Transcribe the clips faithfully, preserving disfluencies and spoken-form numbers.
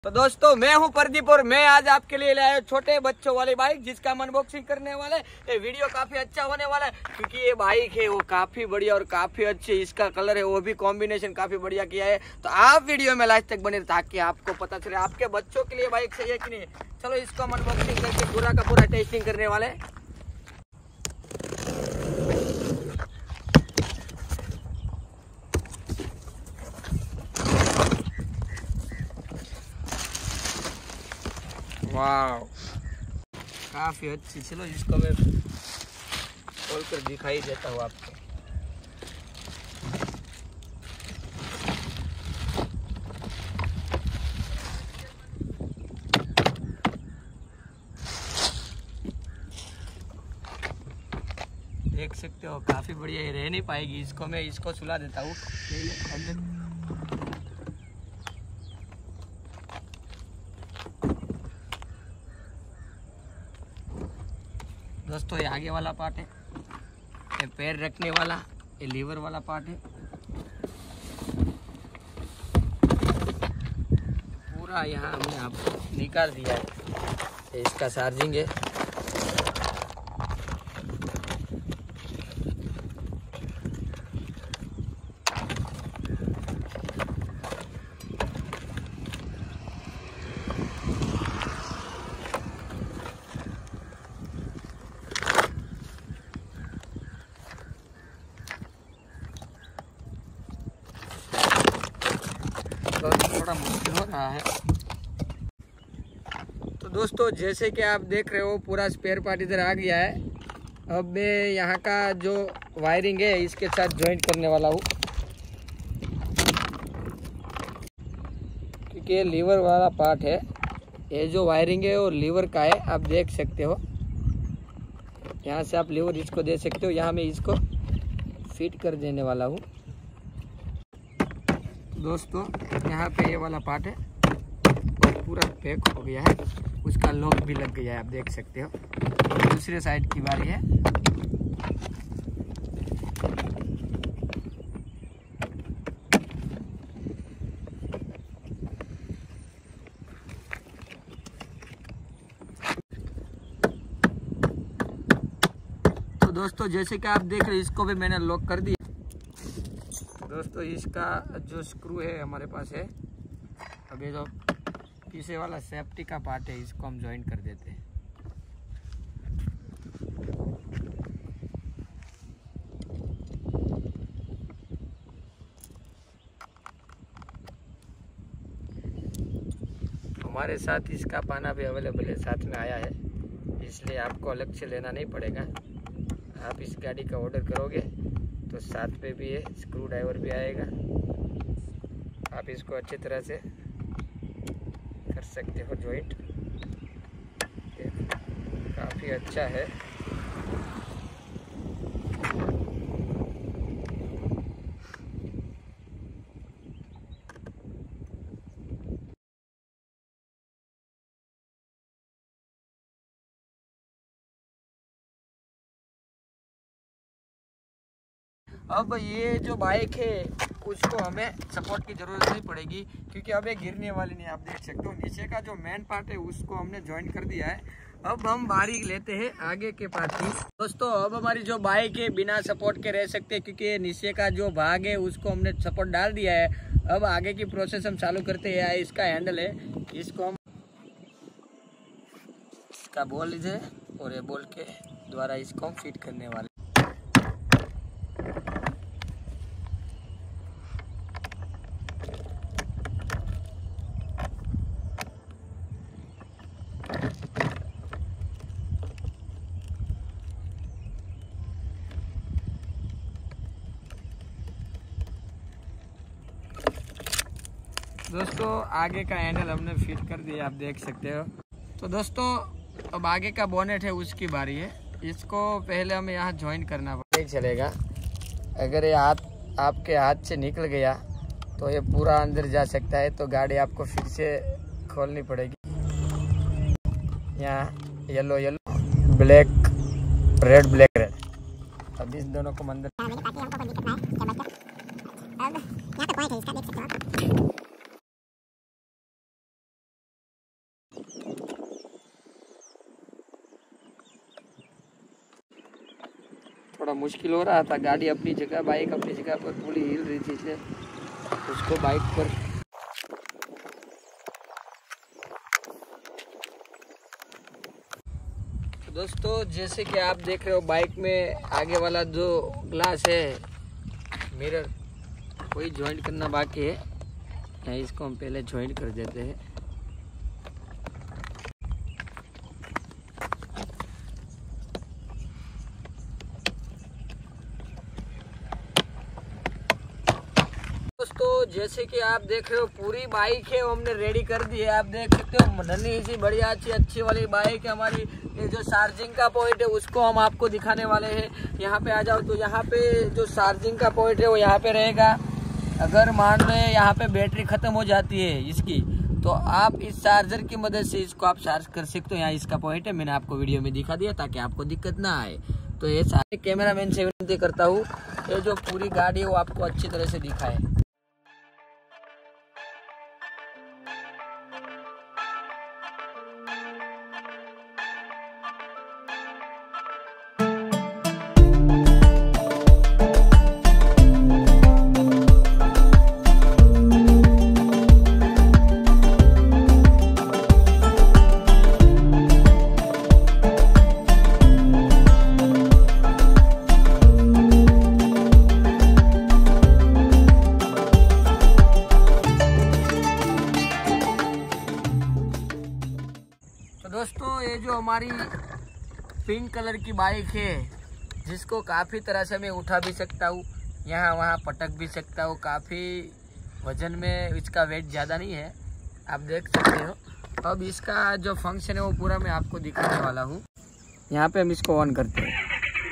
तो दोस्तों मैं हूं प्रदीप और मैं आज आपके लिए लाया छोटे बच्चों वाली बाइक जिसका हम अनबॉक्सिंग करने वाले हैं। ये वीडियो काफी अच्छा होने वाला है क्योंकि ये बाइक है वो काफी बढ़िया और काफी अच्छी, इसका कलर है वो भी कॉम्बिनेशन काफी बढ़िया किया है। तो आप वीडियो में लास्ट तक बने ताकि आपको पता चले आपके बच्चों के लिए बाइक सही है कि नहीं। चलो इसको हम अनबॉक्सिंग करके पूरा का पूरा टेस्टिंग करने वाले हैं। वाह काफी अच्छी, चलो इसको मैं खोल कर दिखाई देता हूँ आपको। देख सकते हो काफी बढ़िया, ये रह नहीं पाएगी, इसको मैं इसको सुला देता हूँ। दोस्तों ये आगे वाला पार्ट है, ये पैर रखने वाला, ये लीवर वाला पार्ट है। पूरा यहाँ हमने आपको निकाल दिया है। ये इसका चार्जिंग है। तो थोड़ा मुश्किल हो रहा है। तो दोस्तों जैसे कि आप देख रहे हो पूरा स्पेयर पार्ट इधर आ गया है। अब मैं यहाँ का जो वायरिंग है इसके साथ ज्वाइंट करने वाला हूँ क्योंकि ये लीवर वाला पार्ट है। ये जो वायरिंग है वो लीवर का है, आप देख सकते हो। यहाँ से आप लीवर इसको दे सकते हो। यहाँ मैं इसको फिट कर देने वाला हूँ। दोस्तों यहाँ पे ये वाला पार्ट है और पूरा पैक हो गया है, उसका लॉक भी लग गया है, आप देख सकते हो। दूसरे साइड की बारी है। तो दोस्तों जैसे कि आप देख रहे हैं इसको भी मैंने लॉक कर दिया। दोस्तों इसका जो स्क्रू है हमारे पास है। अब ये जो पीछे वाला सेफ्टी का पार्ट है इसको हम ज्वाइन कर देते हैं। हमारे साथ इसका पाना भी अवेलेबल है, साथ में आया है, इसलिए आपको अलग से लेना नहीं पड़ेगा। आप इस गाड़ी का ऑर्डर करोगे तो साथ पे भी है, स्क्रू ड्राइवर भी आएगा। आप इसको अच्छी तरह से कर सकते हो जॉइंट, काफ़ी अच्छा है। अब ये जो बाइक है उसको हमें सपोर्ट की ज़रूरत नहीं पड़ेगी क्योंकि अब ये गिरने वाली नहीं, आप देख सकते हो। नीचे का जो मेन पार्ट है उसको हमने ज्वाइन कर दिया है। अब हम बारी लेते हैं आगे के पार्ट की। दोस्तों अब हमारी जो बाइक है बिना सपोर्ट के रह सकते हैं क्योंकि नीचे का जो भाग है उसको हमने सपोर्ट डाल दिया है। अब आगे की प्रोसेस हम चालू करते हैं। इसका हैंडल है, इसको हम इसका बॉल है और ये बॉल के द्वारा इसको हम फिट करने वाले। दोस्तों आगे का हैंडल हमने फिट कर दिया, आप देख सकते हो। तो दोस्तों अब आगे का बोनेट है उसकी बारी है। इसको पहले हमें यहाँ ज्वाइन करना पड़ेगा, चलेगा। अगर ये हाथ आपके हाथ से निकल गया तो ये पूरा अंदर जा सकता है, तो गाड़ी आपको फिर से खोलनी पड़ेगी। यहाँ yellow yellow black red black red, अब इस दोनों को अंदर अब यहाँ पे पॉइंट है इसका, देख सकते हो आप। थोड़ा मुश्किल हो रहा था। गाड़ी अपनी जगह, बाइक अपनी जगह पर पूरी हिल रही थी, इसलिए उसको बाइक पर तो दोस्तों जैसे कि आप देख रहे हो बाइक में आगे वाला जो ग्लास है मिरर, वही ज्वाइंट करना बाकी है। यहाँ इसको हम पहले ज्वाइंट कर देते हैं। दोस्तों जैसे कि आप देख रहे हो पूरी बाइक है वो हमने रेडी कर दी है। आप देख सकते हो नन्ही सी बढ़िया अच्छी अच्छी वाली बाइक है हमारी। ये जो चार्जिंग का पॉइंट है उसको हम आपको दिखाने वाले हैं। यहाँ पे आ जाओ तो यहाँ पे जो चार्जिंग का पॉइंट है वो यहाँ पे रहेगा। अगर मान लो यहाँ पे बैटरी खत्म हो जाती है इसकी, तो आप इस चार्जर की मदद से इसको आप चार्ज कर सकते हो। यहाँ इसका पॉइंट है, मैंने आपको वीडियो में दिखा दिया ताकि आपको दिक्कत ना आए। तो ये सारे कैमरामैन से विनती करता हूँ ये जो पूरी गाड़ी है वो आपको अच्छी तरह से दिखाए। दोस्तों ये जो हमारी पिंक कलर की बाइक है, जिसको काफ़ी तरह से मैं उठा भी सकता हूँ, यहाँ वहाँ पटक भी सकता हूँ। काफ़ी वजन में इसका वेट ज़्यादा नहीं है, आप देख सकते हो। अब इसका जो फंक्शन है वो पूरा मैं आपको दिखाने वाला हूँ। यहाँ पे हम इसको ऑन करते हैं।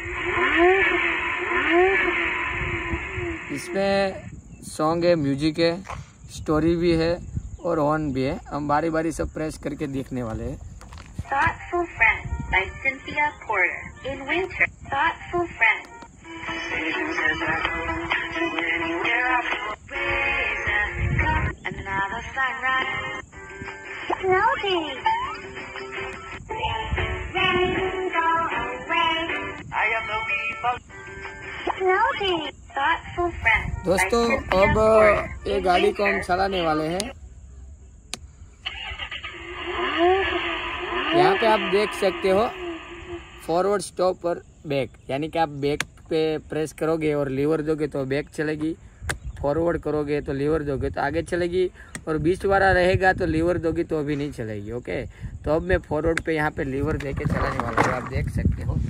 इसमें सॉन्ग है, म्यूजिक है, स्टोरी भी है और हॉर्न भी है। हम बारी बारी सब प्रेस करके देखने वाले हैं। Thoughtful Friend by Cynthia Porter. In winter, thoughtful friend. Another sunrise. Snow day. Rain go away. I am the weevil. Snow day. Thoughtful friend. दोस्तों अब ये गाड़ी को हम चलाने वाले हैं। यहाँ पे आप देख सकते हो फॉरवर्ड स्टॉप और बैक, यानी कि आप बैक पे प्रेस करोगे और लीवर दोगे तो बैक चलेगी, फॉरवर्ड करोगे तो लीवर दोगे तो आगे चलेगी, और बीच वाला रहेगा तो लीवर दोगी तो अभी नहीं चलेगी। ओके, तो अब मैं फॉरवर्ड पे यहाँ पे लीवर दे के चलाने वाला हूँ, आप देख सकते हो।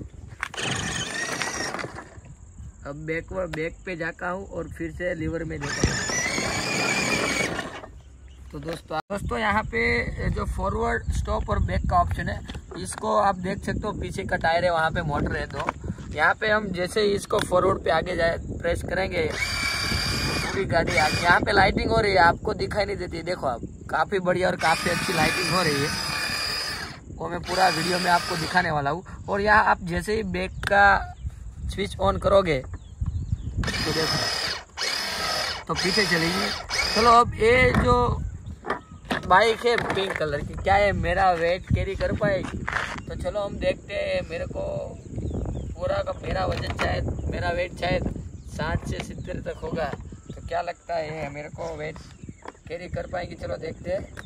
अब बैक बैक पे जाता हूँ और फिर से लीवर में देता हूँ। तो दोस्तों दोस्तों यहाँ पे जो फॉरवर्ड स्टॉप और बैक का ऑप्शन है, इसको आप देख सकते हो। पीछे का टायर है, वहाँ पे मोटर है। तो यहाँ पे हम जैसे ही इसको फॉरवर्ड पे आगे जाए प्रेस करेंगे, पूरी गाड़ी आगे। यहाँ पे लाइटिंग हो रही है, आपको दिखाई नहीं देती, देखो आप, काफ़ी बढ़िया और काफ़ी अच्छी लाइटिंग हो रही है। वो मैं पूरा वीडियो में आपको दिखाने वाला हूँ। और यहाँ आप जैसे ही बैक का स्विच ऑन करोगे तो देखो तो पीछे चलेगी। चलो अब ये जो बाइक है पिंक कलर की, क्या है मेरा वेट कैरी कर पाएगी? तो चलो हम देखते हैं। मेरे को पूरा का मेरा वजन शायद मेरा वेट शायद साठ से सत्तर तक होगा। तो क्या लगता है मेरे को वेट कैरी कर पाएगी? चलो देखते हैं।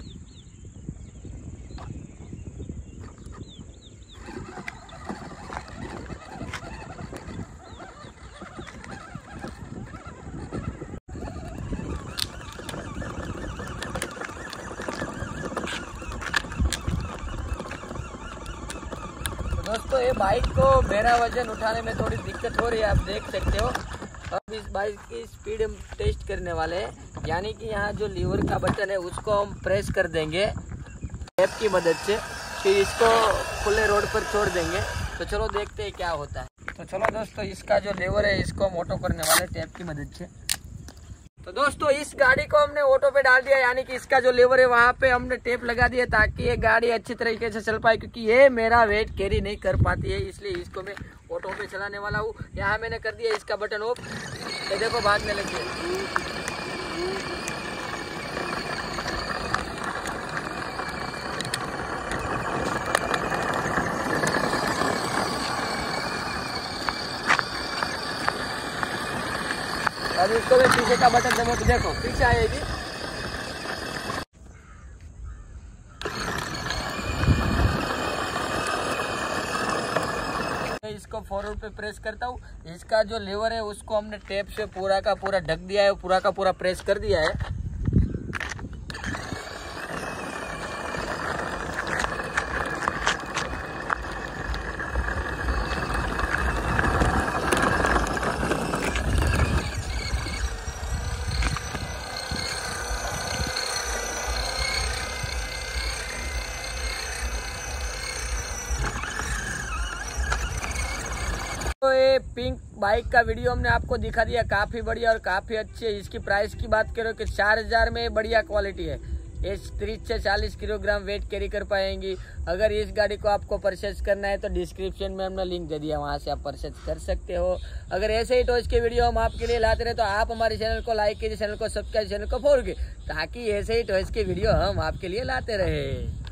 दोस्तों ये बाइक को मेरा वजन उठाने में थोड़ी दिक्कत हो रही है, आप देख सकते हो। अब इस बाइक की स्पीड हम टेस्ट करने वाले हैं, यानी कि यहाँ जो लीवर का बटन है उसको हम प्रेस कर देंगे टेप की मदद से, फिर इसको खुले रोड पर छोड़ देंगे। तो चलो देखते हैं क्या होता है। तो चलो दोस्तों इसका जो लीवर है इसको हम ऑटो करने वाले टेप की मदद से। तो दोस्तों इस गाड़ी को हमने ऑटो पे डाल दिया, यानी कि इसका जो लीवर है वहाँ पे हमने टेप लगा दिया ताकि ये गाड़ी अच्छी तरीके से चल पाए, क्योंकि ये मेरा वेट कैरी नहीं कर पाती है, इसलिए इसको मैं ऑटो पे चलाने वाला हूँ। यहाँ मैंने कर दिया इसका बटन ऑफ, तो देखो भागने लगी। अब इसको मैं पीछे का बटन दबा तो देखो पीछे आएगी। इसको फॉरवर्ड पे प्रेस करता हूँ। इसका जो लेवर है उसको हमने टेप से पूरा का पूरा ढक दिया है, पूरा का पूरा प्रेस कर दिया है। तो ये पिंक बाइक का वीडियो हमने आपको दिखा दिया, काफ़ी बढ़िया और काफ़ी अच्छी है। इसकी प्राइस की बात करो कि चार हज़ार में बढ़िया क्वालिटी है। ये तीस से चालीस किलोग्राम वेट कैरी कर पाएंगी। अगर इस गाड़ी को आपको परचेज करना है तो डिस्क्रिप्शन में हमने लिंक दे दिया, वहाँ से आप परचेज कर सकते हो। अगर ऐसे ही टॉयज के वीडियो हम आपके लिए लाते रहे तो आप हमारे चैनल को लाइक कीजिए, चैनल को सब्सक्राइब, चैनल को फॉलो कीजिए, ताकि ऐसे ही टॉयज के वीडियो हम आपके लिए लाते रहे।